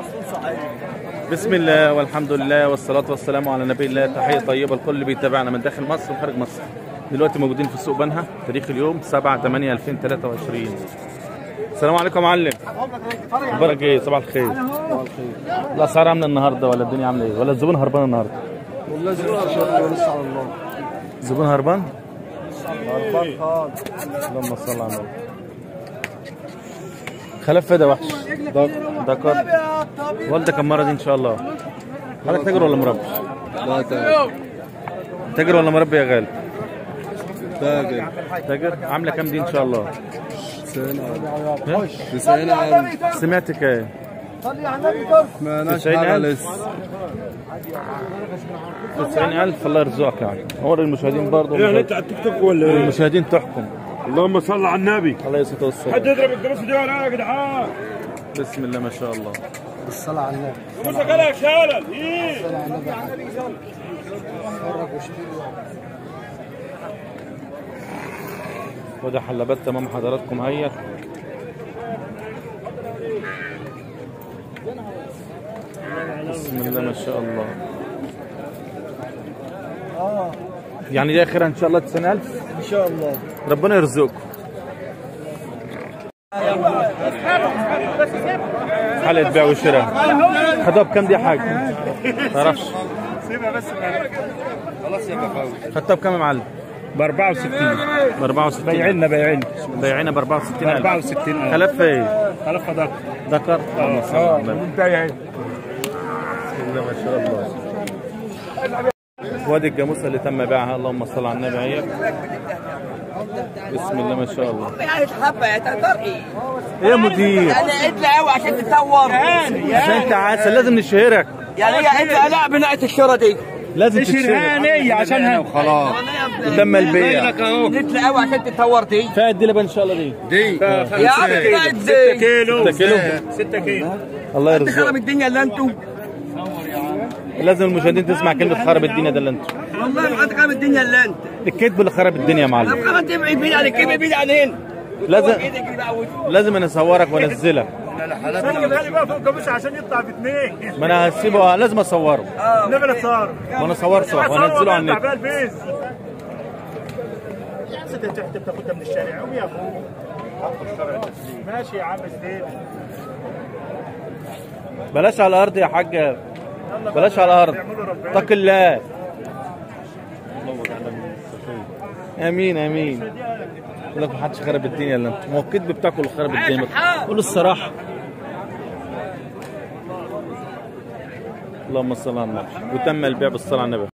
بسم الله والحمد لله والصلاة والسلام على نبي الله. تحية طيبة لكل اللي بيتابعنا من داخل مصر وخارج مصر. دلوقتي موجودين في سوق بنها، تاريخ اليوم 7/8/2023. السلام عليكم يا معلم. اخبارك ايه؟ صباح الخير. الاسعار عامله النهارده ولا الدنيا عامله ايه؟ ولا الزبون هربان النهارده؟ والله الزبون هربان لسه على الله. الزبون هربان؟ هربان خالص. اللهم صل على النبي. خلاف فدا وحش. دكر. والدك المره دي ان شاء الله. حضرتك تاجر ولا مربي؟ لا تاجر. تاجر ولا مربي يا غالي؟ تاجر. تاجر. عامله كام دي ان شاء الله؟ 90,000. سمعت كام؟ مالناش حاجه لسه. 90,000. الله يرزقك يعني. هو المشاهدين برضه يعني انت على التيك توك ولا ايه؟ المشاهدين تحكم. اللهم صل على النبي. الله يسعدك والسلام. حد يضرب الجاموس دي ولا يا جدعان؟ بسم الله ما شاء الله. الصلاة على النبي. جاموسك يا شلل ايه؟ الصلاة على النبي. اتفرج واشتري. وده حلبات تمام حضراتكم اهيت. بسم الله ما شاء الله. يعني دي اخرها ان شاء الله 90,000 ان شاء الله. ربنا يرزقكم. حلقة بيع وشراء. خدوها بكام دي يا حاج؟ ما تعرفش؟ سيبها بس خلاص يا بفاوي. خدتها بكام يا معلم؟ ب 64. ب 64. بايعيننا بايعينها ب 64,000. 64,000. خلف ايه؟ خلف ذكر. ذكر؟ اللهم صل على النبي. بايعين. بسم الله ما شاء الله. وادي الجاموسه اللي تم بيعها. اللهم صل على النبي اهي. بسم الله ما شاء الله. يا حبه يا تقدر ايه؟ ايه يا مدير؟ انا ادلى قوي عشان تتصور. عشان انت عسل لازم نشهرك. يعني هي ادلى لا بنايه الشهره دي. لازم تتشهر عشانها وخلاص. وتم البيع. ادلى قوي عشان تتصور دي. فيها قد ايه ان شاء الله دي؟ يا عم بقت 6 كيلو. 6 كيلو. 6 كيلو. الله خرب يرزقك. الدنيا اللي انتوا. لازم المشاهدين تسمع كلمه خرب الدنيا ده اللي انت. والله ما حد خرب الدنيا اللي انت. الكذب اللي خرب الدنيا يا معلم. طب خرب تبعد بعيد عن الكلمه بعيد عن هنا. لازم انا اصورك وانزلك. سجلها لي بقى فوق الجاموس عشان يطلع ب 2. ما انا هسيبه لازم اصوره. النبي لا صار. وانا صورته وانزله على النت. البيز. ست تحت بتاخدها من الشارع قوم يا اخويا. ماشي يا عم زين. بلاش على الارض يا حاج. بلاش على الارض. اتق الله. امين امين. يقول لك محدش خرب الدنيا الا انت. ما هو الكذب بتاعكم اللي خرب الدنيا. قولوا الصراحه. اللهم صل على النبي. وتم البيع بالصلاه على النبي.